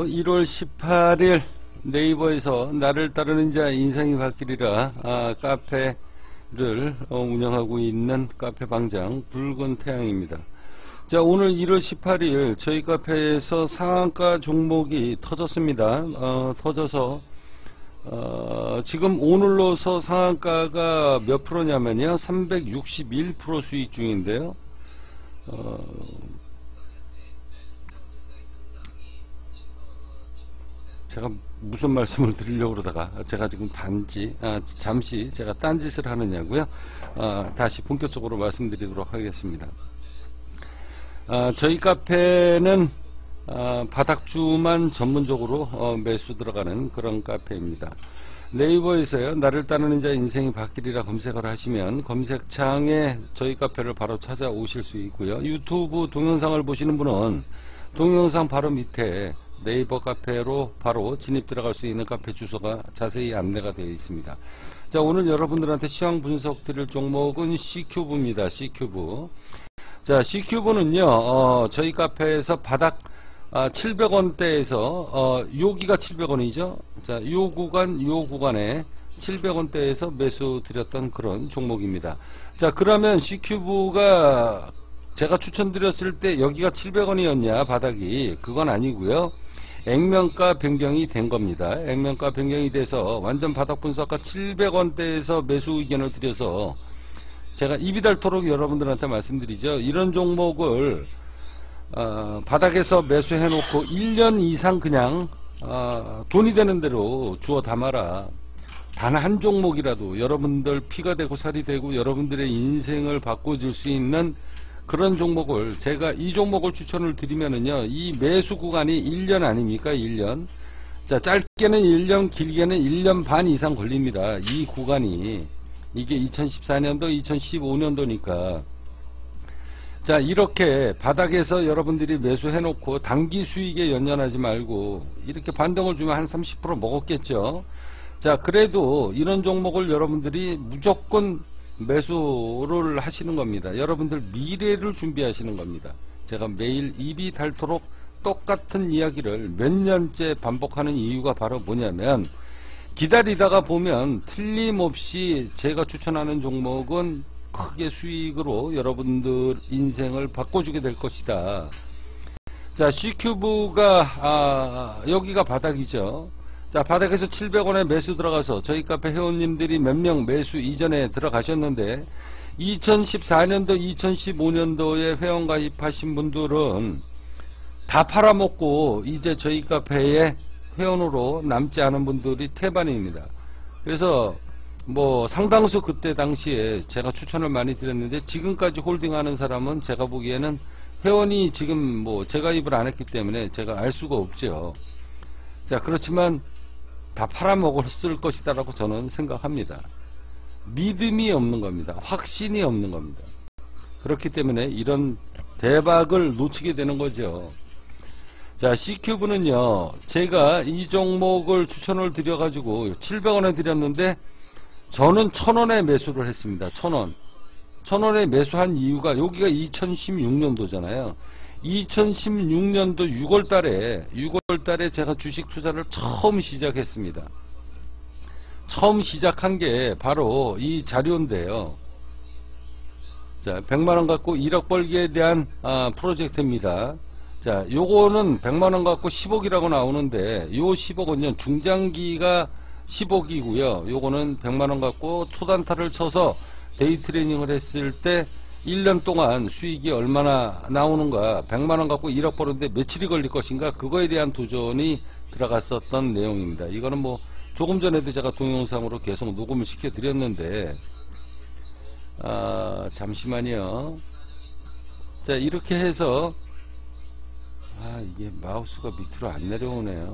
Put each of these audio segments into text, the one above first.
안녕하세요. 1월 18일 네이버에서 나를 따르는 자 인생이 바뀌리라 카페를 운영하고 있는 카페 방장 붉은 태양입니다. 자, 오늘 1월 18일 저희 카페에서 상한가 종목이 터졌습니다. 터져서 지금 오늘로서 상한가가 몇 프로냐면요, 361% 수익 중인데요. 제가 무슨 말씀을 드리려고 그러다가 제가 지금 잠시 제가 딴짓을 하느냐고요. 다시 본격적으로 말씀드리도록 하겠습니다. 저희 카페는 바닥주만 전문적으로 매수 들어가는 그런 카페입니다. 네이버에서요, 나를 따르는 자 인생이 바뀌리라 검색을 하시면 검색창에 저희 카페를 바로 찾아오실 수 있고요. 유튜브 동영상을 보시는 분은 동영상 바로 밑에 네이버 카페로 바로 진입 들어갈 수 있는 카페 주소가 자세히 안내가 되어 있습니다. 자, 오늘 여러분들한테 시황 분석 드릴 종목은 C큐브입니다. C큐브. 자, C큐브는요, 저희 카페에서 바닥 700원대에서 여기가 700원이죠. 자, 요 구간에 700원대에서 매수 드렸던 그런 종목입니다. 자, 그러면 C큐브가 제가 추천드렸을 때 여기가 700원이었냐 바닥이, 그건 아니고요. 액면가 변경이 된 겁니다. 액면가 변경이 돼서 완전 바닥 분석가 700원대에서 매수 의견을 드려서 제가 입이 닳도록 여러분들한테 말씀드리죠. 이런 종목을 바닥에서 매수해 놓고 1년 이상 그냥 돈이 되는 대로 주워 담아라. 단 한 종목이라도 여러분들 피가 되고 살이 되고 여러분들의 인생을 바꿔줄 수 있는 그런 종목을, 제가 이 종목을 추천을 드리면은요, 이 매수 구간이 1년 아닙니까? 1년. 자, 짧게는 1년, 길게는 1년 반 이상 걸립니다. 이 구간이. 이게 2014년도, 2015년도니까. 자, 이렇게 바닥에서 여러분들이 매수해 놓고 단기 수익에 연연하지 말고 이렇게 반등을 주면 한 30% 먹었겠죠. 자, 그래도 이런 종목을 여러분들이 무조건 매수를 하시는 겁니다. 여러분들 미래를 준비하시는 겁니다. 제가 매일 입이 닳도록 똑같은 이야기를 몇 년째 반복하는 이유가 바로 뭐냐면, 기다리다가 보면 틀림없이 제가 추천하는 종목은 크게 수익으로 여러분들 인생을 바꿔주게 될 것이다. 자, C큐브가 여기가 바닥이죠. 자, 바닥에서 700원에 매수 들어가서 저희 카페 회원님들이 몇 명 매수 이전에 들어가셨는데 2014년도 2015년도에 회원 가입하신 분들은 다 팔아먹고 이제 저희 카페에 회원으로 남지 않은 분들이 태반입니다. 그래서 뭐 상당수 그때 당시에 제가 추천을 많이 드렸는데 지금까지 홀딩하는 사람은 제가 보기에는 회원이 지금 뭐 재가입을 안 했기 때문에 제가 알 수가 없죠. 자, 그렇지만 다 팔아먹었을 것이다 라고 저는 생각합니다. 믿음이 없는 겁니다. 확신이 없는 겁니다. 그렇기 때문에 이런 대박을 놓치게 되는 거죠. 자, C큐브는요, 제가 이 종목을 추천을 드려가지고 700원에 드렸는데 저는 1000원에 매수를 했습니다. 1000원. 1000원에 매수한 이유가, 여기가 2016년도잖아요. 2016년도 6월달에 제가 주식 투자를 처음 시작했습니다. 처음 시작한 게 바로 이 자료인데요. 자, 100만원 갖고 1억 벌기에 대한 프로젝트입니다. 자, 요거는 100만원 갖고 10억이라고 나오는데 요 10억은요, 중장기가 10억이고요. 요거는 100만원 갖고 초단타를 쳐서 데이 트레이닝을 했을 때 1년 동안 수익이 얼마나 나오는가, 100만원 갖고 1억 버는데 며칠이 걸릴 것인가, 그거에 대한 도전이 들어갔었던 내용입니다. 이거는 뭐 조금 전에도 제가 동영상으로 계속 녹음을 시켜 드렸는데, 잠시만요. 자, 이렇게 해서 이게 마우스가 밑으로 안 내려오네요.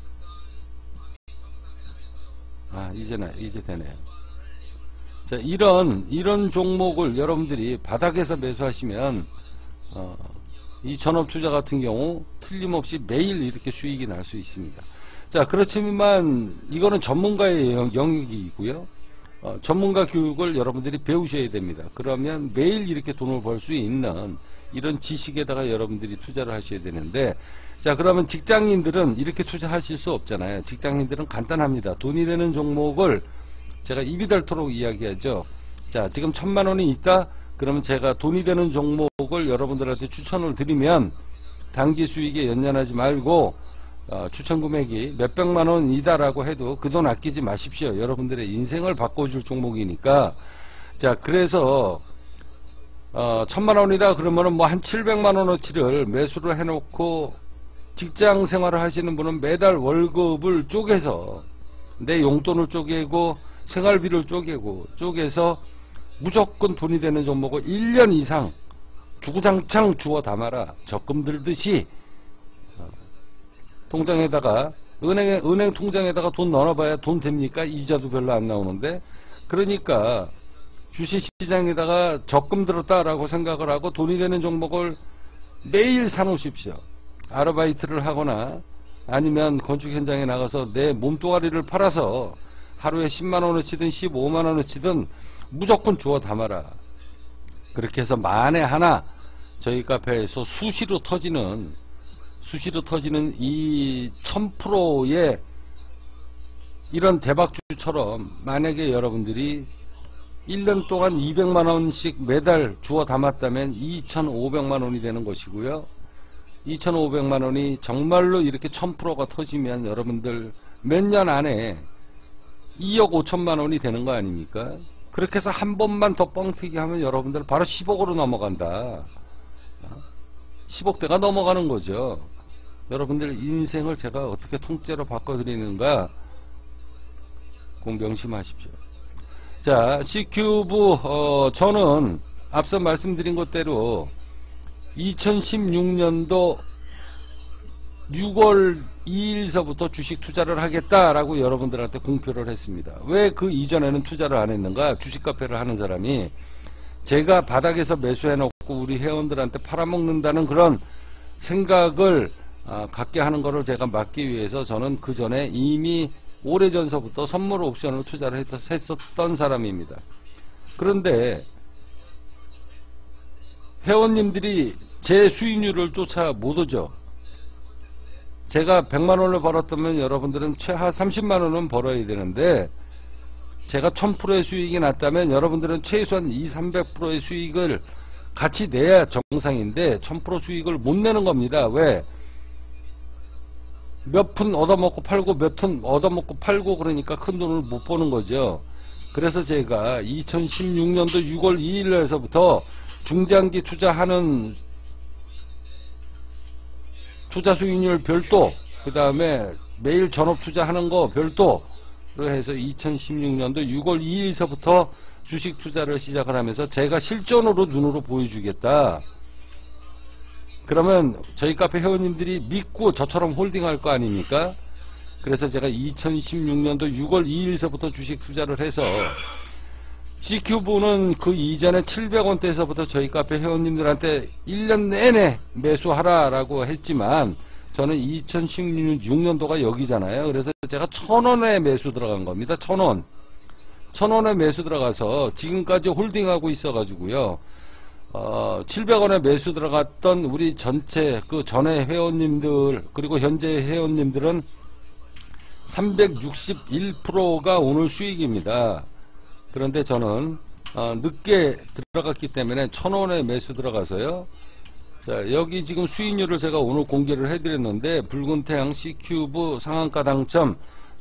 이제 되네요. 자, 이런 종목을 여러분들이 바닥에서 매수하시면 이 전업투자 같은 경우 틀림없이 매일 이렇게 수익이 날 수 있습니다. 자, 그렇지만 이거는 전문가의 영역이고요. 전문가 교육을 여러분들이 배우셔야 됩니다. 그러면 매일 이렇게 돈을 벌 수 있는 이런 지식에다가 여러분들이 투자를 하셔야 되는데, 자, 그러면 직장인들은 이렇게 투자하실 수 없잖아요. 직장인들은 간단합니다. 돈이 되는 종목을 제가 입이 닳도록 이야기하죠. 자, 지금 1000만원이 있다? 그러면 제가 돈이 되는 종목을 여러분들한테 추천을 드리면 단기 수익에 연연하지 말고 추천 금액이 몇백만원이다라고 해도 그 돈 아끼지 마십시오. 여러분들의 인생을 바꿔줄 종목이니까. 자, 그래서 1000만원이다 그러면은 뭐 한 700만원어치를 매수를 해놓고 직장 생활을 하시는 분은 매달 월급을 쪼개서 내 용돈을 쪼개고 생활비를 쪼개서 무조건 돈이 되는 종목을 1년 이상 주구장창 주워 담아라. 적금 들듯이 통장에다가 은행 통장에다가 돈 넣어봐야 돈 됩니까? 이자도 별로 안 나오는데. 그러니까 주식시장에다가 적금 들었다라고 생각을 하고 돈이 되는 종목을 매일 사놓으십시오. 아르바이트를 하거나 아니면 건축 현장에 나가서 내 몸뚱아리를 팔아서 하루에 10만원어치든 15만원어치든 무조건 주워 담아라. 그렇게 해서 만에 하나 저희 카페에서 수시로 터지는 이 1000%의 이런 대박주처럼 만약에 여러분들이 1년 동안 200만원씩 매달 주워 담았다면 2500만원이 되는 것이고요. 2500만원이 정말로 이렇게 1000%가 터지면 여러분들 몇 년 안에 2억 5천만원이 되는 거 아닙니까? 그렇게 해서 한 번만 더 뻥튀기 하면 여러분들 바로 10억으로 넘어간다. 10억대가 넘어가는 거죠. 여러분들 인생을 제가 어떻게 통째로 바꿔드리는가 꼭 명심하십시오. 자, C큐브 저는 앞서 말씀드린 것대로 2016년도 6월 2일서부터 주식 투자를 하겠다라고 여러분들한테 공표를 했습니다. 왜 그 이전에는 투자를 안 했는가? 주식 카페를 하는 사람이 제가 바닥에서 매수해놓고 우리 회원들한테 팔아먹는다는 그런 생각을 갖게 하는 것을 제가 막기 위해서 저는 그 전에 이미 오래전서부터 선물 옵션을 투자를 했었던 사람입니다. 그런데 회원님들이 제 수익률을 쫓아 못 오죠. 제가 100만원을 벌었다면 여러분들은 최하 30만원은 벌어야 되는데 제가 1000%의 수익이 났다면 여러분들은 최소한 200~300%의 수익을 같이 내야 정상인데 1000% 수익을 못 내는 겁니다. 왜? 몇 푼 얻어먹고 팔고 몇 푼 얻어먹고 팔고 그러니까 큰 돈을 못 버는 거죠. 그래서 제가 2016년도 6월 2일에서부터 중장기 투자하는 투자 수익률 별도, 그 다음에 매일 전업 투자하는 거 별도로 해서 2016년도 6월 2일서부터 주식 투자를 시작을 하면서 제가 실전으로 눈으로 보여주겠다. 그러면 저희 카페 회원님들이 믿고 저처럼 홀딩할 거 아닙니까? 그래서 제가 2016년도 6월 2일서부터 주식 투자를 해서 C큐브는 그 이전에 700원대에서부터 저희 카페 회원님들한테 1년 내내 매수하라 라고 했지만 저는 2016년도가 여기잖아요. 그래서 제가 1000원에 매수 들어간 겁니다. 1000원. 1000원에 매수 들어가서 지금까지 홀딩하고 있어 가지고요. 700원에 매수 들어갔던 우리 전체 그 전에 회원님들 그리고 현재 회원님들은 361%가 오늘 수익입니다. 그런데 저는 늦게 들어갔기 때문에 1000원에 매수 들어가서요. 자, 여기 지금 수익률을 제가 오늘 공개를 해드렸는데 붉은 태양 C큐브 상한가 당첨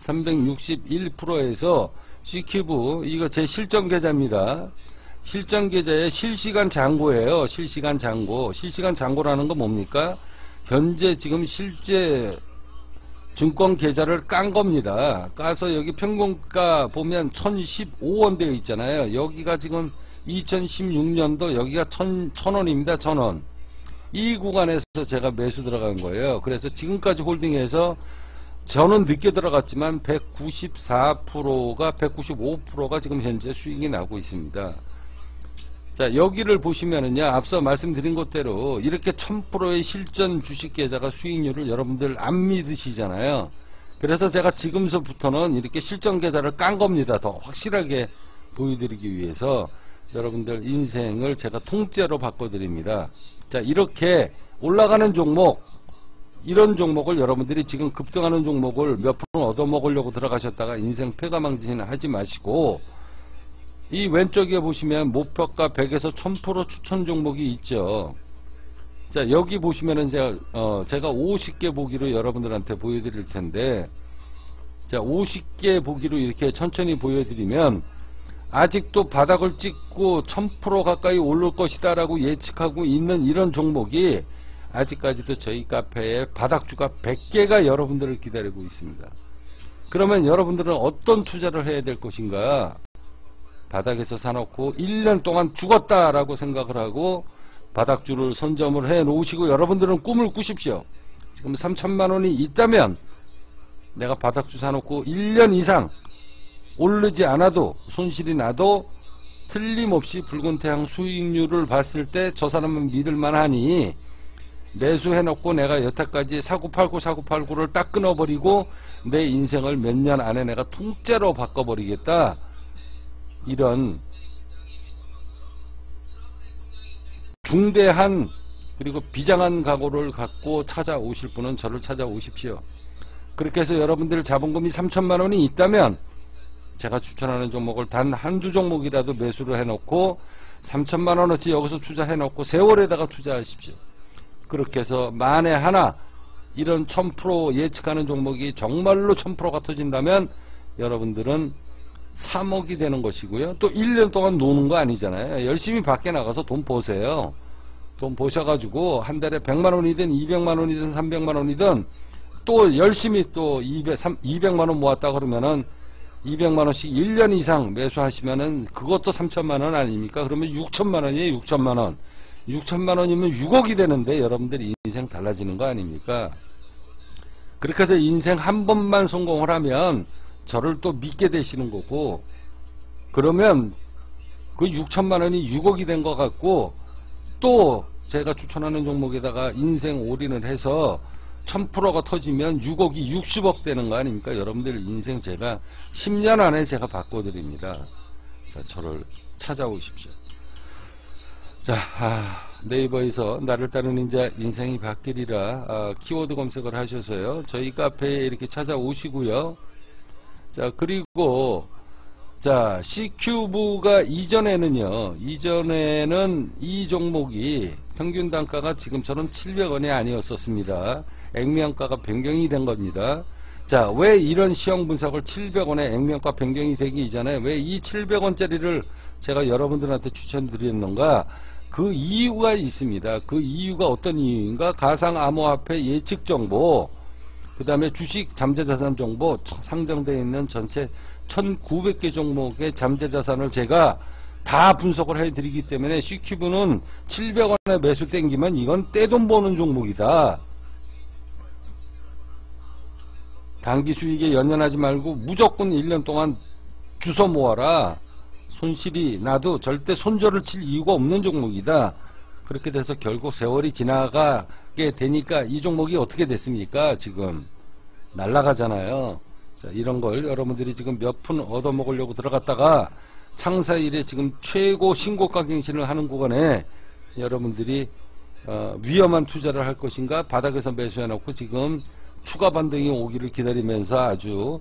361%에서 C큐브 이거 제 실전 계좌입니다. 실전 계좌의 실시간 잔고예요. 실시간 잔고. 실시간 잔고라는 건 뭡니까? 현재 지금 실제 증권 계좌를 깐 겁니다. 까서 여기 평균가 보면 1015원 되어 있잖아요. 여기가 지금 2016년도 여기가 1000원입니다. 1000원. 이 구간에서 제가 매수 들어간 거예요. 그래서 지금까지 홀딩해서 저는 늦게 들어갔지만 194%가 195%가 지금 현재 수익이 나고 있습니다. 자, 여기를 보시면은요, 앞서 말씀드린 것대로 이렇게 1000%의 실전 주식 계좌가 수익률을 여러분들 안 믿으시잖아요. 그래서 제가 지금서부터는 이렇게 실전 계좌를 깐 겁니다. 더 확실하게 보여드리기 위해서 여러분들 인생을 제가 통째로 바꿔드립니다. 자, 이렇게 올라가는 종목 이런 종목을 여러분들이 지금 급등하는 종목을 몇 푼 얻어먹으려고 들어가셨다가 인생 패가망신 하지 마시고, 이 왼쪽에 보시면 목표가 100에서 1000% 추천 종목이 있죠. 자, 여기 보시면은 제가 50개 보기로 여러분들한테 보여드릴 텐데, 자, 50개 보기로 이렇게 천천히 보여드리면, 아직도 바닥을 찍고 1000% 가까이 오를 것이다 라고 예측하고 있는 이런 종목이 아직까지도 저희 카페에 바닥주가 100개가 여러분들을 기다리고 있습니다. 그러면 여러분들은 어떤 투자를 해야 될 것인가? 바닥에서 사놓고 1년 동안 죽었다라고 생각을 하고 바닥주를 선점을 해 놓으시고 여러분들은 꿈을 꾸십시오. 지금 3천만 원이 있다면 내가 바닥주 사놓고 1년 이상 오르지 않아도 손실이 나도 틀림없이 붉은 태양 수익률을 봤을 때 저 사람은 믿을만하니 매수해놓고 내가 여태까지 사고팔고를 딱 끊어버리고 내 인생을 몇 년 안에 내가 통째로 바꿔버리겠다. 이런 중대한 그리고 비장한 각오를 갖고 찾아오실 분은 저를 찾아오십시오. 그렇게 해서 여러분들 자본금이 3천만 원이 있다면 제가 추천하는 종목을 단 한두 종목이라도 매수를 해놓고 3천만 원어치 여기서 투자해놓고 세월에다가 투자하십시오. 그렇게 해서 만에 하나 이런 1000% 예측하는 종목이 정말로 1000%가 터진다면 여러분들은 3억이 되는 것이고요. 또 1년 동안 노는 거 아니잖아요. 열심히 밖에 나가서 돈 버세요. 돈 버셔가지고 한 달에 100만 원이든 200만 원이든 300만 원이든 또 열심히 또 200만 원 모았다 그러면은 200만 원씩 1년 이상 매수하시면은 그것도 3천만 원 아닙니까? 그러면 6천만 원이에요. 6천만 원. 6천만 원이면 6억이 되는데 여러분들 인생 달라지는 거 아닙니까? 그렇게 해서 인생 한 번만 성공을 하면 저를 또 믿게 되시는 거고, 그러면 그 6천만 원이 6억이 된 것 같고 또 제가 추천하는 종목에다가 인생 올인을 해서 1000%가 터지면 6억이 60억 되는 거 아닙니까? 여러분들 인생 제가 10년 안에 제가 바꿔드립니다. 자, 저를 찾아오십시오. 자, 네이버에서 나를 따르는 자 인생이 바뀌리라 키워드 검색을 하셔서요. 저희 카페에 이렇게 찾아오시고요. 자, 그리고 자, C큐브가 이전에는 이 종목이 평균 단가가 지금처럼 700원이 아니었었습니다. 액면가가 변경이 된 겁니다. 자, 왜 이런 시형 분석을 700원에 액면가 변경이 되기 이전에 왜 이 700원짜리를 제가 여러분들한테 추천드렸는가? 그 이유가 있습니다. 그 이유가 어떤 이유인가? 가상암호화폐 예측 정보, 그 다음에 주식 잠재자산 정보, 상장되어 있는 전체 1900개 종목의 잠재자산을 제가 다 분석을 해드리기 때문에 C큐브는 700원에 매수 땡기면 이건 떼돈 버는 종목이다. 단기 수익에 연연하지 말고 무조건 1년 동안 주워 모아라. 손실이 나도 절대 손절을 칠 이유가 없는 종목이다. 그렇게 돼서 결국 세월이 지나가게 되니까 이 종목이 어떻게 됐습니까? 지금 날아가잖아요. 자, 이런 걸 여러분들이 지금 몇 푼 얻어먹으려고 들어갔다가 창사 이래 지금 최고 신고가 갱신을 하는 구간에 여러분들이 위험한 투자를 할 것인가, 바닥에서 매수해놓고 지금 추가 반등이 오기를 기다리면서 아주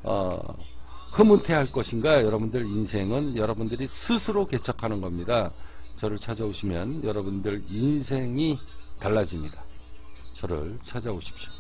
흐뭇해할 것인가. 여러분들 인생은 여러분들이 스스로 개척하는 겁니다. 저를 찾아오시면 여러분들 인생이 달라집니다. 저를 찾아오십시오.